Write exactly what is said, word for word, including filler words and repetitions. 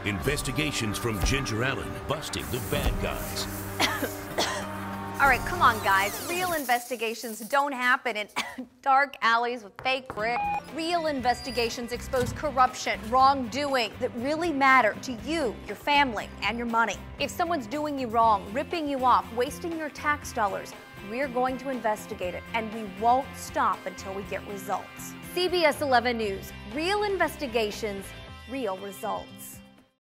Investigations from Ginger Allen, busting the bad guys. All right, come on, guys. Real investigations don't happen in dark alleys with fake brick. Real investigations expose corruption, wrongdoing that really matter to you, your family, and your money. If someone's doing you wrong, ripping you off, wasting your tax dollars, we're going to investigate it, and we won't stop until we get results. C B S eleven News, real investigations, real results.